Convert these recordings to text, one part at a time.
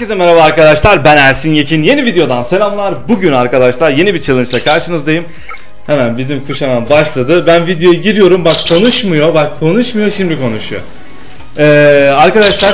Herkese merhaba arkadaşlar, ben Ersin Yekin. Yeni videodan selamlar. Bugün arkadaşlar yeni bir challenge ile karşınızdayım. Hemen bizim kuş hemen başladı. Ben videoya giriyorum, bak konuşmuyor, şimdi konuşuyor. Arkadaşlar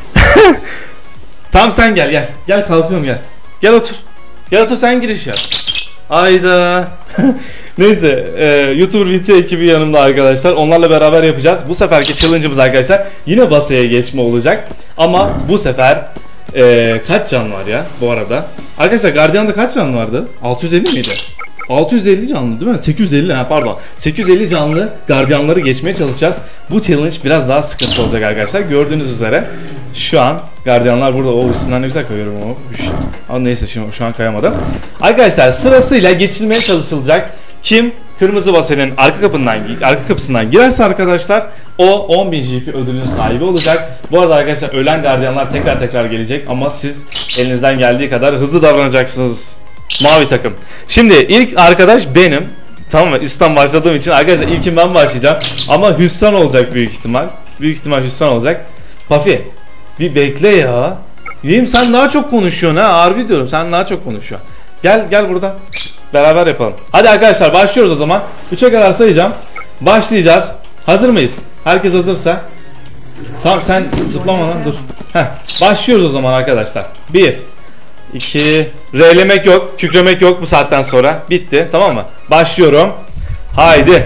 tam sen gel kalkıyorum, gel otur sen giriş yap. Ayda. Neyse, YouTuber VT ekibi yanımda arkadaşlar. Onlarla beraber yapacağız. Bu seferki challenge'ımız arkadaşlar yine basaya geçme olacak. Ama bu sefer kaç can var ya bu arada? Arkadaşlar Guardian'da kaç can vardı? 650 miydi? 650 canlı değil mi? 850, pardon. 850 canlı Guardian'ları geçmeye çalışacağız. Bu challenge biraz daha sıkıntı olacak arkadaşlar. Gördüğünüz üzere şu an Guardian'lar burada. O üstünden ne güzel kayıyorum o. Ama neyse, şimdi şu an kayamadım. Arkadaşlar sırasıyla geçilmeye çalışılacak. Kim kırmızı basenin arka kapısından girerse arkadaşlar o 10.000 GP ödülünün sahibi olacak. Bu arada arkadaşlar ölen gardiyanlar tekrar gelecek ama siz elinizden geldiği kadar hızlı davranacaksınız. Mavi takım. Şimdi ilk arkadaş benim. Tamam mı? Üstten başladığım için arkadaşlar ilkin ben başlayacağım. Ama Hüsran olacak büyük ihtimal. Büyük ihtimal Hüsran olacak. Pafi bir bekle ya. Yiyeyim, sen daha çok konuşuyorsun ha. Harbi diyorum, sen daha çok konuşuyorsun. Gel burada. Beraber yapalım. Hadi arkadaşlar başlıyoruz o zaman. 3'e kadar sayacağım. Başlayacağız. Hazır mıyız? Herkes hazırsa. Tamam, sen zıplama lan, dur. Başlıyoruz o zaman arkadaşlar. 1 2 R'lemek yok, kükremek yok bu saatten sonra. Bitti, tamam mı? Başlıyorum. Haydi.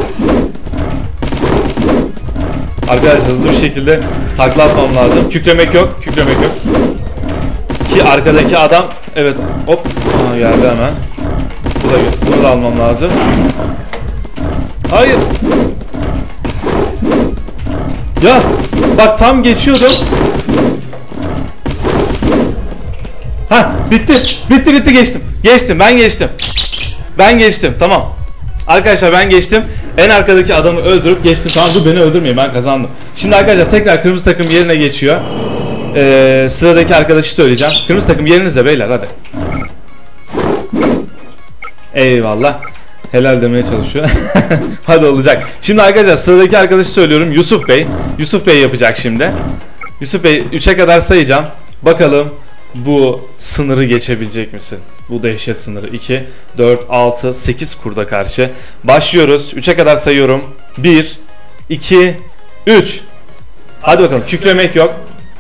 Arkadaşlar hızlı bir şekilde takla atmam lazım. Kükremek yok. Ki arkadaki adam, evet, hop, geldi hemen. Bunu da almam lazım. Hayır. Ya bak, tam geçiyordum. Bitti, ben geçtim, tamam. Arkadaşlar ben geçtim. En arkadaki adamı öldürüp geçtim. Tamam, dur, beni öldürmeyin, ben kazandım. Şimdi arkadaşlar tekrar kırmızı takım yerine geçiyor. Sıradaki arkadaşı söyleyeceğim. Kırmızı takım yerinizde beyler, hadi. Eyvallah. Helal demeye çalışıyor. Hadi olacak. Şimdi arkadaşlar sıradaki arkadaşı söylüyorum. Yusuf Bey yapacak şimdi. Yusuf Bey 3'e kadar sayacağım. Bakalım bu sınırı geçebilecek misin? Bu dehşet sınırı. 2, 4, 6, 8 kurda karşı. Başlıyoruz. 3'e kadar sayıyorum. 1, 2, 3. Hadi bakalım. Kükremek yok.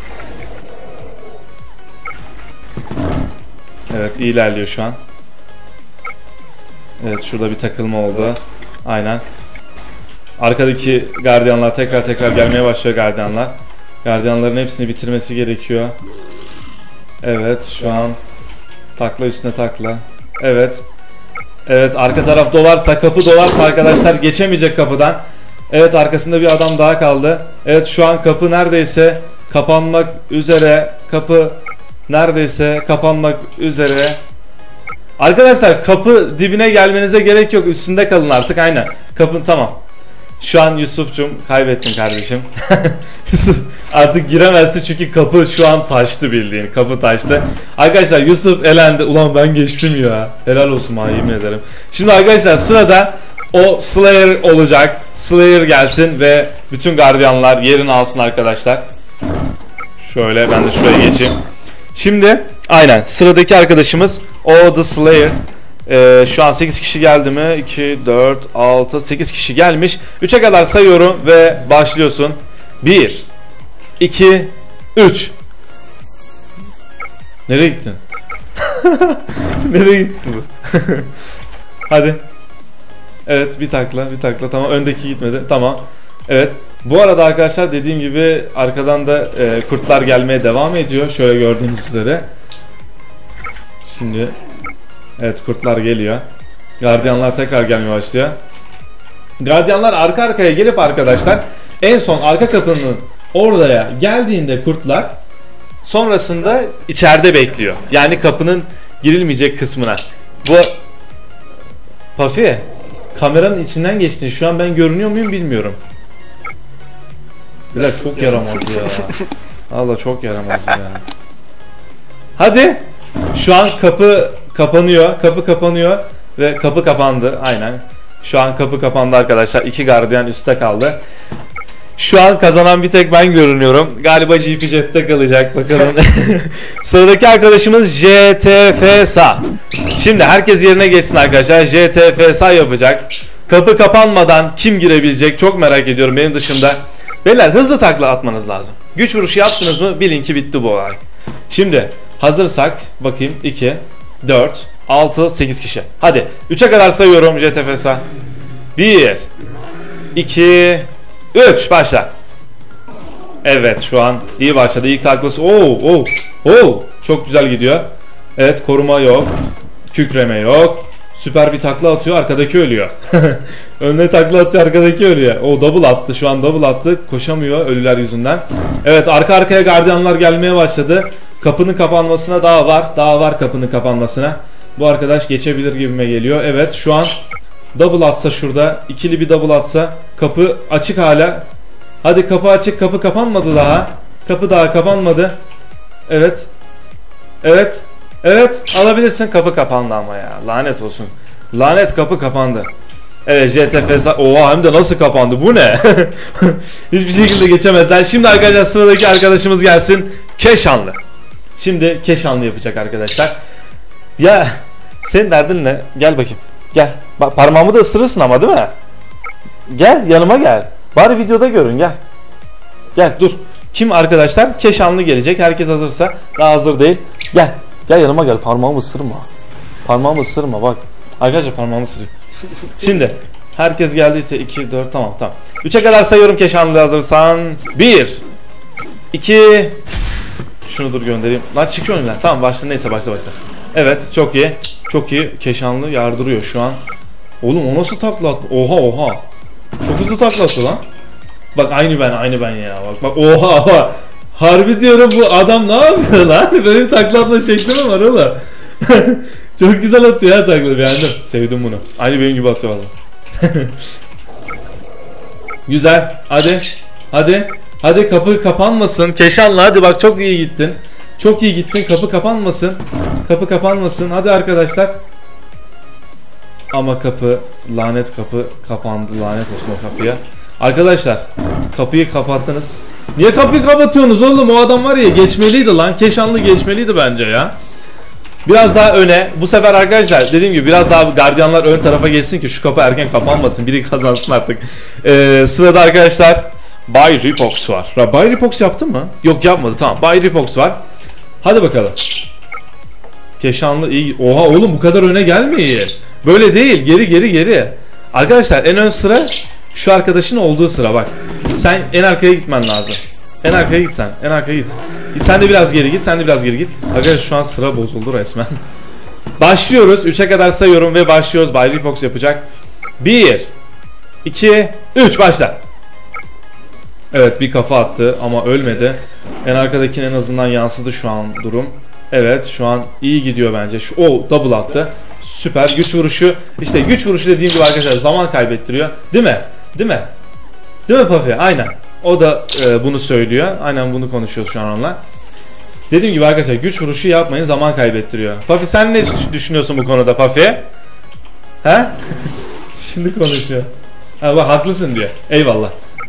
Evet, iyi ilerliyor şu an. Evet, şurada bir takılma oldu. Aynen. Arkadaki gardiyanlar tekrar gelmeye başlıyor gardiyanlar. Gardiyanların hepsini bitirmesi gerekiyor. Evet, şu an takla üstüne takla. Evet. Evet, arka taraf dolarsa, kapı dolarsa arkadaşlar geçemeyecek kapıdan. Evet, arkasında bir adam daha kaldı. Evet, şu an kapı neredeyse kapanmak üzere. Kapı neredeyse kapanmak üzere. Arkadaşlar kapı dibine gelmenize gerek yok. Üstünde kalın artık, aynen. Kapı tamam. Şu an Yusuf'cum kaybettin kardeşim. Yusuf artık giremezsin çünkü kapı şu an taştı, bildiğin. Kapı taştı. Arkadaşlar Yusuf elendi. Ulan ben geçtim ya. Helal olsun ha, yemin ederim. Şimdi arkadaşlar sırada o Slayer olacak. Slayer gelsin ve bütün gardiyanlar yerini alsın arkadaşlar. Şöyle ben de şuraya geçeyim. Şimdi aynen sıradaki arkadaşımız o The Slayer. Şu an 8 kişi geldi mi? 2, 4, 6, 8 kişi gelmiş. 3'e kadar sayıyorum ve başlıyorsun. 1, 2, 3. Nereye gittin? Nereye gitti bu? Hadi. Evet, bir takla, tamam. Öndeki gitmedi, tamam. Evet. Bu arada arkadaşlar dediğim gibi arkadan da kurtlar gelmeye devam ediyor. Şöyle gördüğünüz üzere. Şimdi evet, kurtlar geliyor. Gardiyanlar tekrar gelmeye başlıyor. Gardiyanlar arka arkaya gelip arkadaşlar en son arka kapının oraya geldiğinde kurtlar sonrasında içeride bekliyor. Yani kapının girilmeyecek kısmına. Bu Pafi, kameranın içinden geçtin. Şu an ben görünüyor muyum bilmiyorum. Biraz çok yaramaz ya. Allah, çok yaramaz ya. Hadi. Şu an kapı kapanıyor ve kapı kapandı. Aynen. Şu an kapı kapandı arkadaşlar. 2 gardiyan üstte kaldı. Şu an kazanan bir tek ben görünüyorum. Galiba GP cepte kalacak bakalım. Sıradaki arkadaşımız JTFSA. Şimdi herkes yerine geçsin arkadaşlar. JTFSA yapacak. Kapı kapanmadan kim girebilecek çok merak ediyorum benim dışımda. Beyler hızlı takla atmanız lazım. Güç vuruşu yaptınız mı bilin ki bitti bu olay. Şimdi hazırsak bakayım 2, 4, 6, 8 kişi. Hadi 3'e kadar sayıyorum JTFSA. 1, 2, 3 başla. Evet şu an iyi başladı. İlk taklası. Çok güzel gidiyor. Evet koruma yok. Kükreme yok. Süper bir takla atıyor. Arkadaki ölüyor. Önüne takla atıyor. Arkadaki ölüyor. Double attı. Şu an double attı. Koşamıyor ölüler yüzünden. Evet arka arkaya gardiyanlar gelmeye başladı. Kapının kapanmasına daha var. Daha var kapının kapanmasına. Bu arkadaş geçebilir gibime geliyor. Evet şu an double atsa şurada. İkili bir double atsa. Kapı açık hala. Hadi kapı açık. Kapı kapanmadı daha. Kapı daha kapanmadı. Evet. Evet. Evet. Alabilirsin. Kapı kapandı ama ya. Lanet olsun. Lanet kapı kapandı. Evet JTFS. Oha hem de nasıl kapandı? Bu ne? Hiçbir şekilde geçemezler. Şimdi arkadaşlar sıradaki arkadaşımız gelsin. Keşanlı. Şimdi Keşanlı yapacak arkadaşlar. Ya senin derdin ne? Gel bakayım. Gel. Bak parmağımı da ısırırsın ama değil mi? Gel yanıma gel. Bari videoda görün gel. Gel dur. Kim arkadaşlar? Keşanlı gelecek. Herkes hazırsa. Daha hazır değil. Gel. Gel yanıma gel. Parmağımı ısırma. Parmağımı ısırma bak. Arkadaşlar parmağımı ısırıyor. Şimdi herkes geldiyse 2, 4 tamam. 3'e kadar sayıyorum Keşanlı hazırsan. 1, 2, şunu dur göndereyim. Lan çıkıyor önümden. Tamam başla neyse başla. Evet çok iyi. Çok iyi. Keşanlı yardırıyor şu an. Oğlum o nasıl takla attı? Oha. Çok hızlı takla attı lan. Bak aynı ben ya. Bak oha. Harbi diyorum bu adam ne yapıyor lan? Böyle bir takla atma şekli mi var oğlum? Çok güzel atıyor ya takla beğendim. Sevdim bunu. Aynı benim gibi atıyor valla. Güzel. Hadi kapı kapanmasın. Keşanlı hadi bak çok iyi gittin. Çok iyi gittin. Kapı kapanmasın. Kapı kapanmasın. Hadi arkadaşlar. Ama lanet kapı kapandı. Lanet olsun o kapıya. Arkadaşlar kapıyı kapattınız. Niye kapıyı kapatıyorsunuz oğlum? O adam var ya geçmeliydi lan. Keşanlı geçmeliydi bence ya. Biraz daha öne. Bu sefer arkadaşlar dediğim gibi biraz daha gardiyanlar ön tarafa geçsin ki şu kapı erken kapanmasın. Biri kazansın artık. Sırada arkadaşlar Bay Ripox var. Bay Ripox yaptı mı? Yok yapmadı tamam. Bay Ripox var. Hadi bakalım. Keşanlı iyi. Oha oğlum bu kadar öne gelmeyin. Böyle değil. Geri. Arkadaşlar en ön sıra şu arkadaşın olduğu sıra bak. Sen en arkaya gitmen lazım. En arkaya git sen. En arkaya git. Sen de biraz geri git. Arkadaşlar şu an sıra bozuldu resmen. Başlıyoruz. 3'e kadar sayıyorum ve başlıyoruz. Bay Ripox yapacak. 1, 2, 3 başla. Evet bir kafa attı ama ölmedi. En arkadakine en azından yansıdı şu an durum. Evet şu an iyi gidiyor bence. Double attı. Süper güç vuruşu. İşte güç vuruşu dediğim gibi arkadaşlar zaman kaybettiriyor. Değil mi? Değil mi Puffy? Aynen. O da bunu söylüyor. Aynen bunu konuşuyoruz şu an onunla. Dediğim gibi arkadaşlar güç vuruşu yapmayın zaman kaybettiriyor. Puffy sen ne düşünüyorsun bu konuda Puffy? He? Şimdi konuşuyor. Ha bak haklısın diyor. Eyvallah.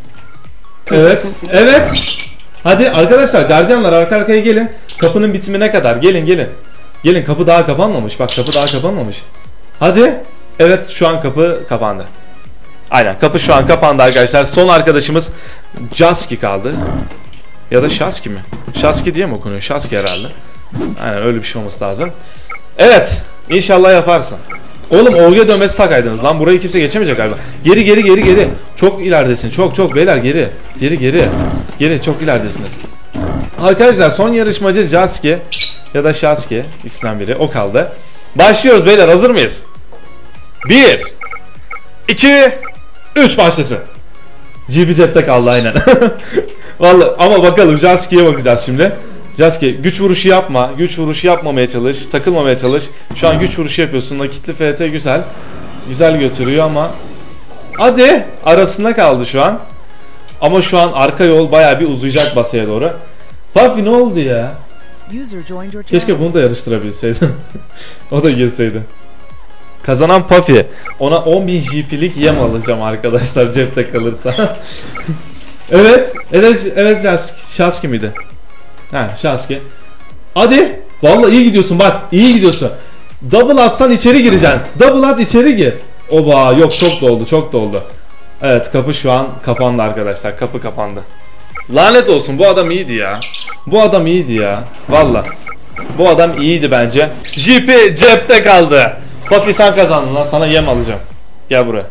Evet. Hadi arkadaşlar gardiyanlar arka arkaya gelin. Kapının bitimine kadar gelin. Gelin kapı daha kapanmamış. Bak kapı daha kapanmamış. Hadi. Evet şu an kapı kapandı. Aynen kapı şu an kapandı arkadaşlar. Son arkadaşımız Jaski kaldı. Ya da Shaski mi? Shaski diye mi okunuyor? Shaski herhalde. Aynen öyle bir şey olması lazım. Evet. İnşallah yaparsın. Oğlum oraya dönmesi takaydınız lan. Burayı kimse geçemeyecek galiba. Geri. Çok ileridesin. Çok beyler geri. Geri çok ileridesiniz. Arkadaşlar son yarışmacı Jaski ya da Shaski. İkisinden biri. O kaldı. Başlıyoruz beyler. Hazır mıyız? 1 2 3 başlasın. GB cepte kaldı aynen. Vallahi ama bakalım Jaski'ye bakacağız şimdi. Jaski güç vuruşu yapma. Güç vuruşu yapmamaya çalış. Takılmamaya çalış. Şu an güç vuruşu yapıyorsun. Nakitli FT güzel. Güzel götürüyor ama. Hadi. Arasında kaldı şu an. Ama şu an arka yol bayağı bir uzayacak basaya doğru. Puffy ne oldu ya? Keşke bunu da yarıştırabilseydim. O da girseydi. Kazanan Puffy. Ona 10.000 GP'lik yem alacağım arkadaşlar cepte kalırsa. Evet. Evet Şaski miydi? Ha Şaski. Hadi. Vallahi iyi gidiyorsun bak. İyi gidiyorsun. Double atsan içeri gireceksin. Double at içeri gir. Oba yok çok doldu. Evet kapı şu an kapandı arkadaşlar. Kapı kapandı. Lanet olsun bu adam iyiydi ya. Valla. Bu adam iyiydi bence. JP cepte kaldı. Puffy sen kazandın lan, sana yem alacağım. Gel buraya.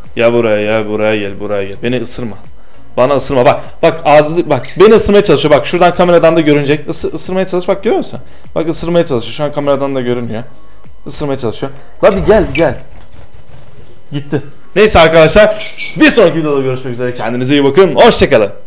Gel. Beni ısırma. Bana ısırma bak ağzı bak beni ısırmaya çalışıyor, bak şuradan kameradan da görünecek. Isırmaya çalış, bak görüyor musun? Bak ısırmaya çalışıyor, şu an kameradan da görünüyor. Isırmaya çalışıyor. Lan bir gel. Gitti. Neyse arkadaşlar bir sonraki videoda görüşmek üzere, kendinize iyi bakın, hoşçakalın.